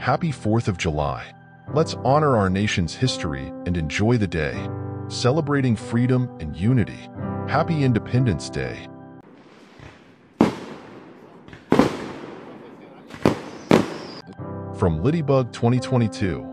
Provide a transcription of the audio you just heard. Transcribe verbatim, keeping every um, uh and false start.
Happy fourth of July. Let's honor our nation's history and enjoy the day, celebrating freedom and unity. Happy Independence Day. From LydieBug twenty twenty-two.